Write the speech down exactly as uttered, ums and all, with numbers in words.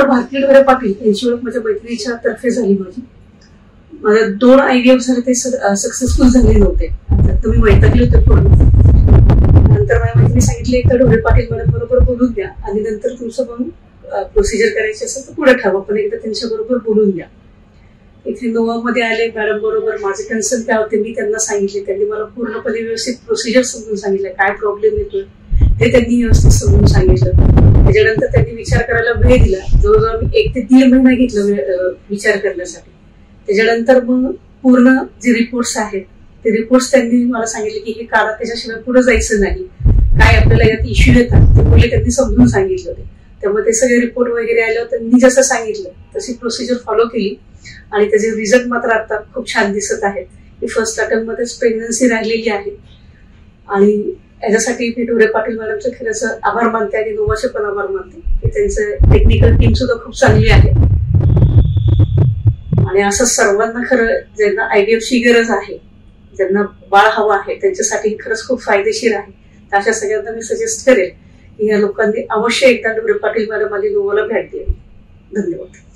भारती ढोरे पाटील यांची ओळख माझ्या मैत्रिणीच्या तर्फे झाली. माझी माझे दोन आयव्हीएफ झाले ते सक्सेसफुल झाले नव्हते. तुम्ही वैतागले होते पूर्ण. नंतर माझ्या मैत्रिणी सांगितले एकदा ढोरे पाटील मला बरोबर बोलून द्या आणि नंतर तुमचं मग प्रोसिजर करायची असेल तर पुढे ठेवा, पण एकदा त्यांच्या बरोबर बोलून द्या. इथे नोवामध्ये आले मॅडम बरोबर. माझे कन्सर्न काय होते मी त्यांना सांगितले. त्यांनी मला पूर्णपणे व्यवस्थित प्रोसिजर समजून सांगितलं, काय प्रॉब्लेम येतोय ते त्यांनी व्यवस्थित समजून सांगितलं. त्याच्यानंतर त्यांनी विचार करायला वेळ दिला. जवळजवळ मी एक ते दीड महिना घेतला विचार करण्यासाठी. त्याच्यानंतर मग पूर्ण जे रिपोर्ट्स आहेत ते रिपोर्ट्स त्यांनी मला सांगितले की हे काढा, त्याच्याशिवाय पुढे जायचं नाही. काय आपल्याला यात इश्यू येतात ते मुले त्यांनी समजून सांगितलं होते. त्यामुळे ते सगळे रिपोर्ट वगैरे आले. त्यांनी जसं सांगितलं तशी प्रोसिजर फॉलो केली आणि त्याचे रिझल्ट मात्र आता खूप छान दिसत आहेत. ही फर्स्ट अटेम्प्ट मध्येच प्रेग्नन्सी राहिलेली आहे आणि याच्यासाठी मी ढोरे पाटील मॅडमचं खरंच आभार मानते आणि नोवाचे पण आभार मानते की त्यांचं टेक्निकल टीम सुद्धा खूप चांगली आहे. आणि असं सर्वांना खरं ज्यांना आयव्हीएफची गरज आहे, ज्यांना बाळ हवं आहे, त्यांच्यासाठी खरंच खूप फायदेशीर आहे. तर अशा सगळ्यांना मी सजेस्ट करेल की या लोकांनी अवश्य एकदा ढोरे पाटील मॅडम आणि नोवाला भेट द्यावी. धन्यवाद.